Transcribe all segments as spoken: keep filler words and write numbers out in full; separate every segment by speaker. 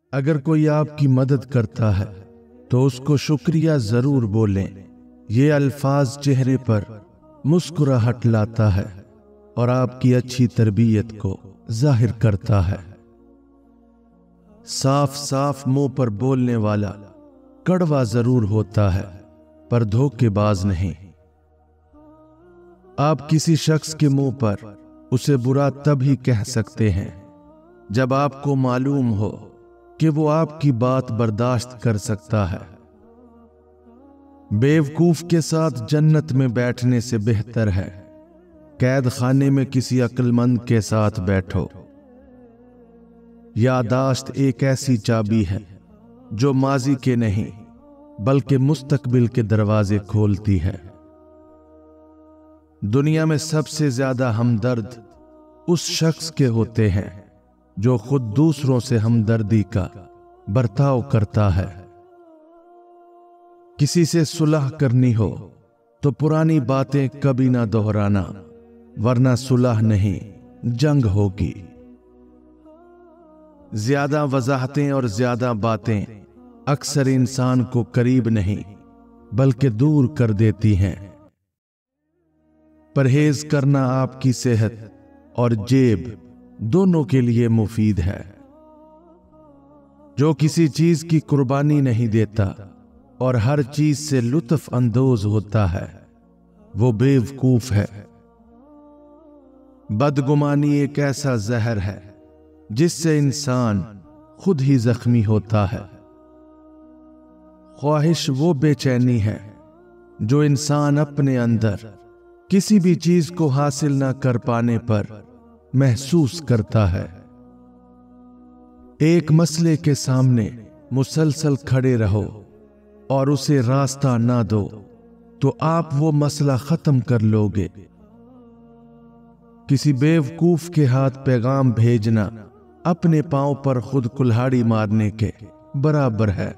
Speaker 1: अगर कोई आपकी मदद करता है तो उसको शुक्रिया जरूर बोलें। ये अल्फाज चेहरे पर मुस्कुराहट लाता है और आपकी अच्छी तरबियत को जाहिर करता है। साफ साफ मुंह पर बोलने वाला कड़वा जरूर होता है पर धोखेबाज नहीं। आप किसी शख्स के मुंह पर उसे बुरा तभी कह सकते हैं जब आपको मालूम हो कि वो आपकी बात बर्दाश्त कर सकता है। बेवकूफ के साथ जन्नत में बैठने से बेहतर है कैद खाने में किसी अक्लमंद के साथ बैठो। यादाश्त एक ऐसी चाबी है जो माजी के नहीं बल्कि मुस्तकबिल के दरवाजे खोलती है। दुनिया में सबसे ज्यादा हमदर्द उस शख्स के होते हैं जो खुद दूसरों से हमदर्दी का बर्ताव करता है। किसी से सुलह करनी हो तो पुरानी बातें कभी ना दोहराना, वरना सुलह नहीं जंग होगी। ज्यादा वजाहतें और ज्यादा बातें अक्सर इंसान को करीब नहीं बल्कि दूर कर देती हैं। परहेज करना आपकी सेहत और जेब दोनों के लिए मुफीद है। जो किसी चीज की कुर्बानी नहीं देता और हर चीज से लुत्फ अंदोज होता है वो बेवकूफ है। बदगुमानी एक ऐसा जहर है जिससे इंसान खुद ही जख्मी होता है। ख्वाहिश वो बेचैनी है जो इंसान अपने अंदर किसी भी चीज को हासिल ना कर पाने पर महसूस करता है। एक मसले के सामने मुसलसल खड़े रहो और उसे रास्ता ना दो तो आप वो मसला खत्म कर लोगे। किसी बेवकूफ के हाथ पैगाम भेजना अपने पांव पर खुद कुल्हाड़ी मारने के बराबर है।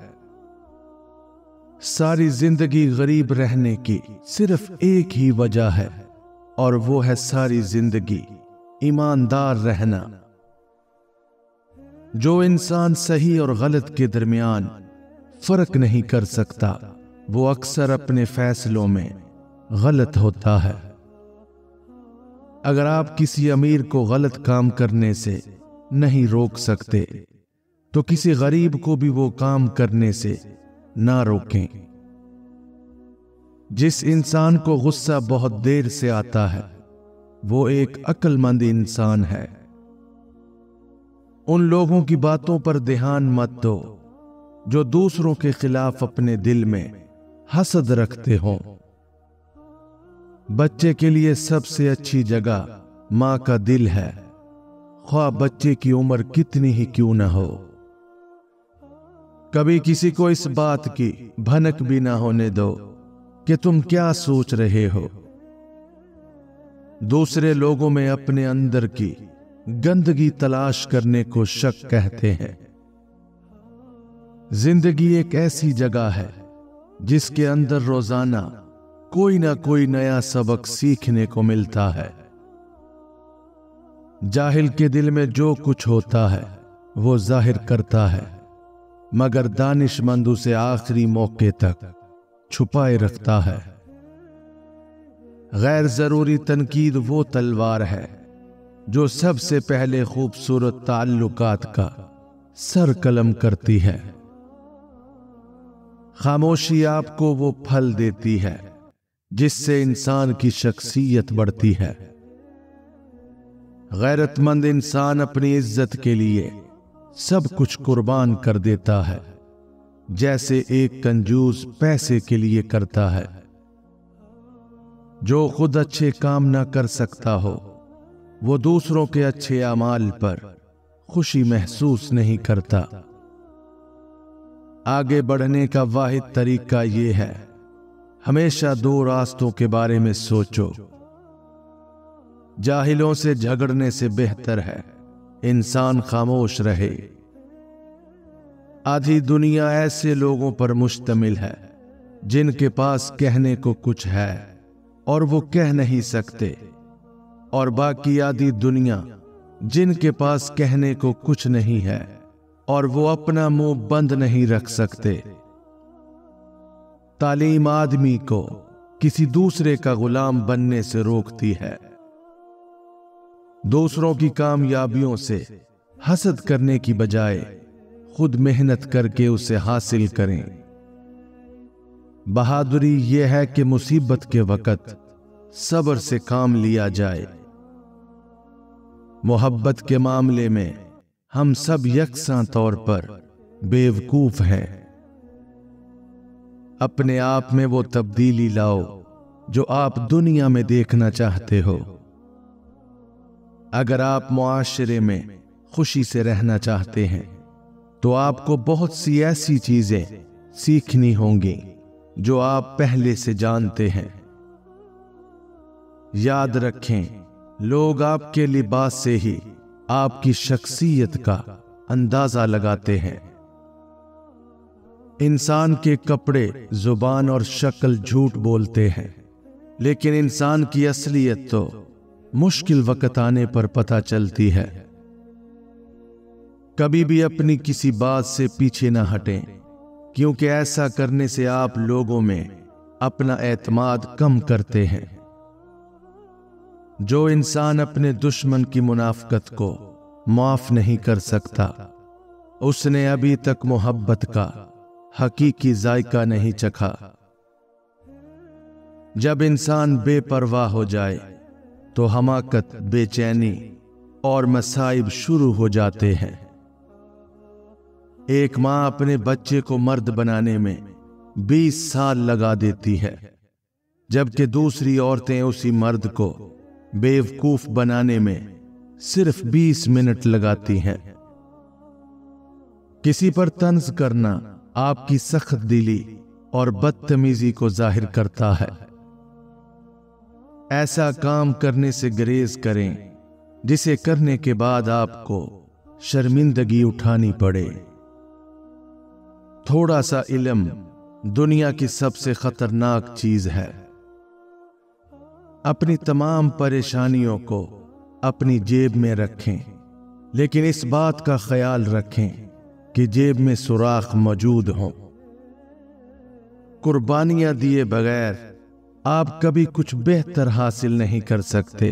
Speaker 1: सारी जिंदगी गरीब रहने की सिर्फ एक ही वजह है और वो है सारी जिंदगी ईमानदार रहना। जो इंसान सही और गलत के दरमियान फर्क नहीं कर सकता वो अक्सर अपने फैसलों में गलत होता है। अगर आप किसी अमीर को गलत काम करने से नहीं रोक सकते तो किसी गरीब को भी वो काम करने से ना रोकें। जिस इंसान को गुस्सा बहुत देर से आता है वो एक अक्लमंद इंसान है। उन लोगों की बातों पर ध्यान मत दो जो दूसरों के खिलाफ अपने दिल में हसद रखते हों। बच्चे के लिए सबसे अच्छी जगह मां का दिल है, ख्वाह बच्चे की उम्र कितनी ही क्यों न हो। कभी किसी को इस बात की भनक भी ना होने दो कि तुम क्या सोच रहे हो। दूसरे लोगों में अपने अंदर की गंदगी तलाश करने को शक कहते हैं। जिंदगी एक ऐसी जगह है जिसके अंदर रोजाना कोई ना कोई नया सबक सीखने को मिलता है। जाहिल के दिल में जो कुछ होता है वो जाहिर करता है, मगर दानिशमंद उसे आखिरी मौके तक छुपाए रखता है। गैर जरूरी तनकीद वो तलवार है जो सबसे पहले खूबसूरत ताल्लुकात का सर कलम करती है। खामोशी आपको वो फल देती है जिससे इंसान की शख्सियत बढ़ती है। गैरतमंद इंसान अपनी इज्जत के लिए सब कुछ कुर्बान कर देता है, जैसे एक कंजूस पैसे के लिए करता है। जो खुद अच्छे काम ना कर सकता हो वो दूसरों के अच्छे अमाल पर खुशी महसूस नहीं करता। आगे बढ़ने का वाहिद तरीका ये है, हमेशा दो रास्तों के बारे में सोचो। जाहिलों से झगड़ने से बेहतर है इंसान खामोश रहे। आधी दुनिया ऐसे लोगों पर मुश्तमिल है जिनके पास कहने को कुछ है और वो कह नहीं सकते, और बाकी आधी दुनिया जिनके पास कहने को कुछ नहीं है और वो अपना मुंह बंद नहीं रख सकते। तालीम आदमी को किसी दूसरे का गुलाम बनने से रोकती है। दूसरों की कामयाबियों से हसद करने की बजाय खुद मेहनत करके उसे हासिल करें। बहादुरी यह है कि मुसीबत के वक्त सब्र से काम लिया जाए। मोहब्बत के मामले में हम सब यकसां तौर पर बेवकूफ हैं। अपने आप में वो तब्दीली लाओ जो आप दुनिया में देखना चाहते हो। अगर आप मुआशरे में खुशी से रहना चाहते हैं तो आपको बहुत सी ऐसी चीजें सीखनी होंगी जो आप पहले से जानते हैं। याद रखें, लोग आपके लिबास से ही आपकी शख्सियत का अंदाजा लगाते हैं। इंसान के कपड़े, जुबान और शक्ल झूठ बोलते हैं, लेकिन इंसान की असलियत तो मुश्किल वक्त आने पर पता चलती है। कभी भी अपनी किसी बात से पीछे ना हटें, क्योंकि ऐसा करने से आप लोगों में अपना एतमाद कम करते हैं। जो इंसान अपने दुश्मन की मुनाफकत को माफ नहीं कर सकता, उसने अभी तक मोहब्बत का हकीकी जायका नहीं चखा। जब इंसान बेपरवाह हो जाए तो हमाकत, बेचैनी और मसाइब शुरू हो जाते हैं। एक मां अपने बच्चे को मर्द बनाने में बीस साल लगा देती है, जबकि दूसरी औरतें उसी मर्द को बेवकूफ बनाने में सिर्फ बीस मिनट लगाती हैं। किसी पर तंज करना आपकी सख्त दिली और बदतमीजी को जाहिर करता है। ऐसा काम करने से गुरेज करें जिसे करने के बाद आपको शर्मिंदगी उठानी पड़े। थोड़ा सा इल्म दुनिया की सबसे खतरनाक चीज है। अपनी तमाम परेशानियों को अपनी जेब में रखें, लेकिन इस बात का ख्याल रखें कि जेब में सुराख मौजूद हो। कुर्बानियां दिए बगैर आप कभी कुछ बेहतर हासिल नहीं कर सकते।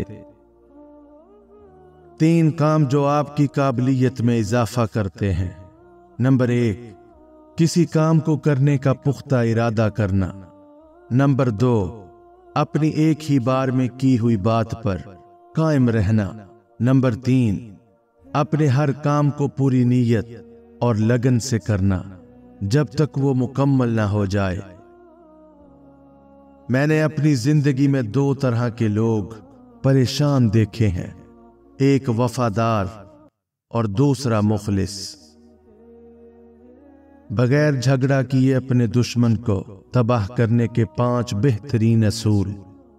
Speaker 1: तीन काम जो आपकी काबिलियत में इजाफा करते हैं। नंबर एक, किसी काम को करने का पुख्ता इरादा करना। नंबर दो, अपनी एक ही बार में की हुई बात पर कायम रहना। नंबर तीन, अपने हर काम को पूरी नीयत और लगन से करना जब तक वो मुकम्मल ना हो जाए। मैंने अपनी जिंदगी में दो तरह के लोग परेशान देखे हैं, एक वफादार और दूसरा मुखलिस। बगैर झगड़ा किए अपने दुश्मन को तबाह करने के पांच बेहतरीन असूल।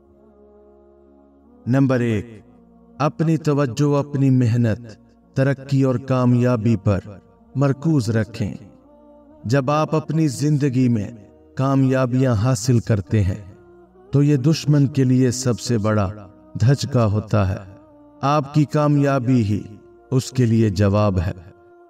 Speaker 1: नंबर एक, अपनी तवज्जो अपनी मेहनत, तरक्की और कामयाबी पर मरकूज रखें। जब आप अपनी जिंदगी में कामयाबियां हासिल करते हैं तो ये दुश्मन के लिए सबसे बड़ा धचका होता है। आपकी कामयाबी ही उसके लिए जवाब है।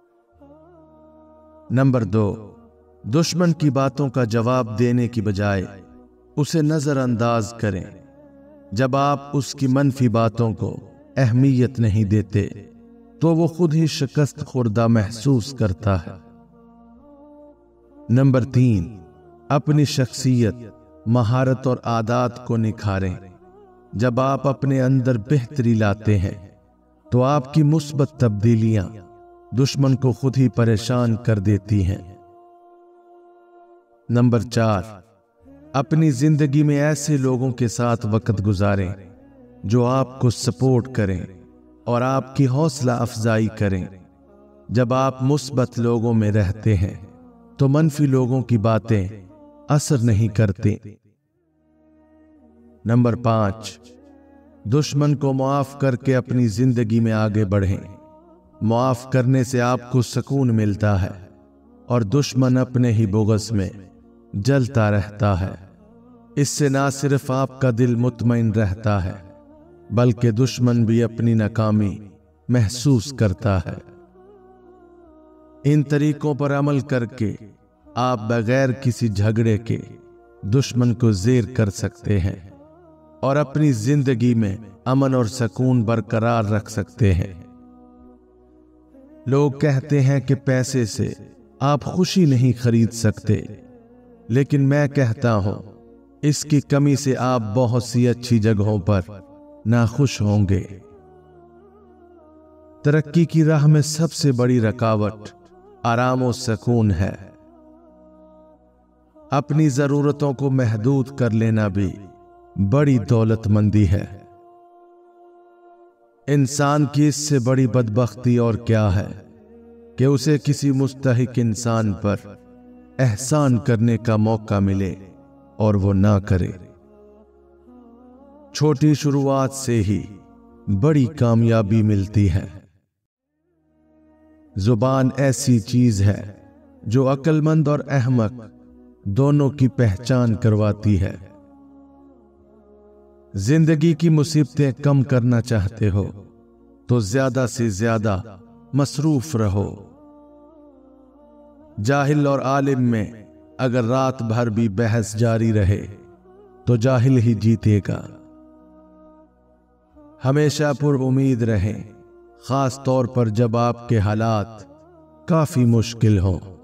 Speaker 1: नंबर दो, दुश्मन की बातों का जवाब देने की बजाय उसे नजरअंदाज करें। जब आप उसकी मनफी बातों को अहमियत नहीं देते तो वो खुद ही शिकस्त खुर्दा महसूस करता है। नंबर तीन, अपनी शख्सियत, महारत और आदत को निखारें। जब आप अपने अंदर बेहतरी लाते हैं तो आपकी मुस्बत तब्दीलियां दुश्मन को खुद ही परेशान कर देती हैं। नंबर चार, अपनी जिंदगी में ऐसे लोगों के साथ वक्त गुजारें जो आपको सपोर्ट करें और आपकी हौसला अफजाई करें। जब आप मुस्बत लोगों में रहते हैं तो मनफी लोगों की बातें असर नहीं करती। नंबर पांच, दुश्मन को माफ करके अपनी जिंदगी में आगे बढ़ें। माफ करने से आपको सुकून मिलता है और दुश्मन अपने ही बुग़्ज़ में जलता रहता है। इससे ना सिर्फ आपका दिल मुतमईन रहता है बल्कि दुश्मन भी अपनी नाकामी महसूस करता है। इन तरीकों पर अमल करके आप बगैर किसी झगड़े के दुश्मन को ज़ेर कर सकते हैं और अपनी जिंदगी में अमन और सुकून बरकरार रख सकते हैं। लोग कहते हैं कि पैसे से आप खुशी नहीं खरीद सकते, लेकिन मैं कहता हूं इसकी कमी से आप बहुत सी अच्छी जगहों पर नाखुश होंगे। तरक्की की राह में सबसे बड़ी रुकावट आराम और सुकून है। अपनी जरूरतों को महदूद कर लेना भी बड़ी दौलतमंदी है। इंसान की इससे बड़ी बदबख्ती और क्या है कि उसे किसी मुस्तहिक इंसान पर एहसान करने का मौका मिले और वो ना करे। छोटी शुरुआत से ही बड़ी कामयाबी मिलती है। जुबान ऐसी चीज है जो अक्लमंद और अहमक दोनों की पहचान करवाती है। जिंदगी की मुसीबतें कम करना चाहते हो तो ज्यादा से ज्यादा मसरूफ रहो। जाहिल और आलिम में अगर रात भर भी बहस जारी रहे तो जाहिल ही जीतेगा। हमेशा पुरउम्मीद रहें, खास तौर पर जब आपके हालात काफी मुश्किल हों।